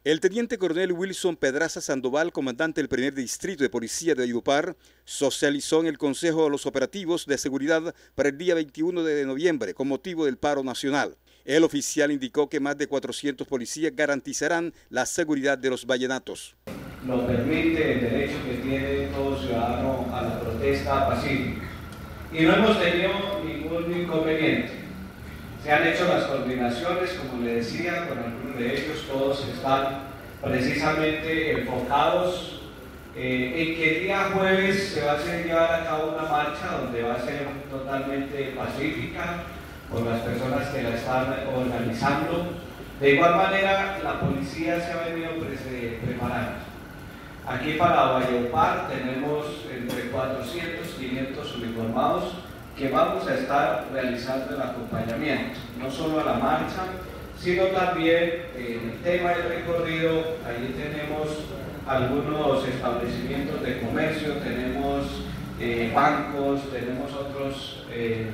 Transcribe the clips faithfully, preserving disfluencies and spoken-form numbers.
El teniente coronel Wilson Pedraza Sandoval, comandante del primer distrito de policía de Valledupar, socializó en el Consejo de los operativos de seguridad para el día veintiuno de noviembre con motivo del paro nacional. El oficial indicó que más de cuatrocientos policías garantizarán la seguridad de los vallenatos. Lo permite el derecho que tiene todo ciudadano a la protesta pacífica. Y no hemos tenido ningún inconveniente. Se han hecho las coordinaciones, como le decía, con algunos de ellos, todos están precisamente enfocados eh, en que el día jueves se va a hacer llevar a cabo una marcha donde va a ser totalmente pacífica por las personas que la están organizando. De igual manera, la policía se ha venido pre preparando. Aquí para Valledupar tenemos entre cuatrocientos y quinientos uniformados que vamos a estar realizando el acompañamiento, no solo a la marcha, sino también en el tema del recorrido. Allí tenemos algunos establecimientos de comercio, tenemos eh, bancos, tenemos otros, eh,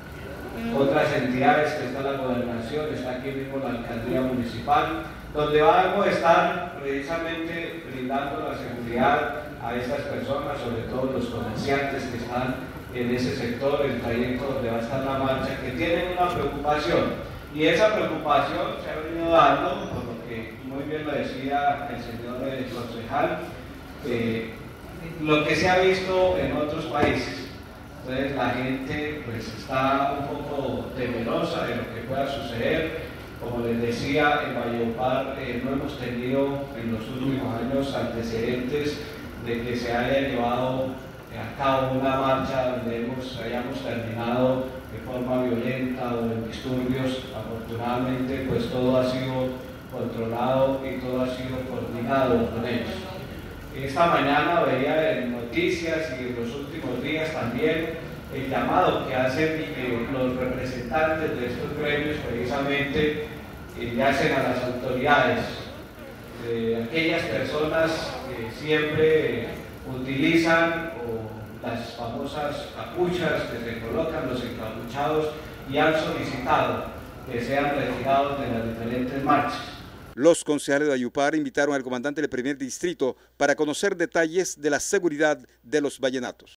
otras entidades, que está la gobernación, está aquí mismo la alcaldía municipal, donde vamos a estar precisamente brindando la seguridad a estas personas, sobre todo los comerciantes que están en ese sector, el trayecto donde va a estar la marcha, que tienen una preocupación, y esa preocupación se ha venido dando, por lo que muy bien lo decía el señor el concejal, eh, lo que se ha visto en otros países. Entonces la gente pues está un poco temerosa de lo que pueda suceder. Como les decía, en Valledupar eh, no hemos tenido en los últimos años antecedentes de que se haya llevado a cabo una marcha donde hemos, hayamos terminado de forma violenta o en disturbios. Afortunadamente pues todo ha sido controlado y todo ha sido coordinado con ellos. Esta mañana veía en noticias y en los últimos días también el llamado que hacen eh, los representantes de estos gremios, precisamente eh, le hacen a las autoridades, eh, aquellas personas que siempre utilizan o las famosas capuchas que se colocan los encapuchados y han solicitado que sean retirados de las diferentes marchas. Los concejales de Valledupar invitaron al comandante del primer distrito para conocer detalles de la seguridad de los vallenatos.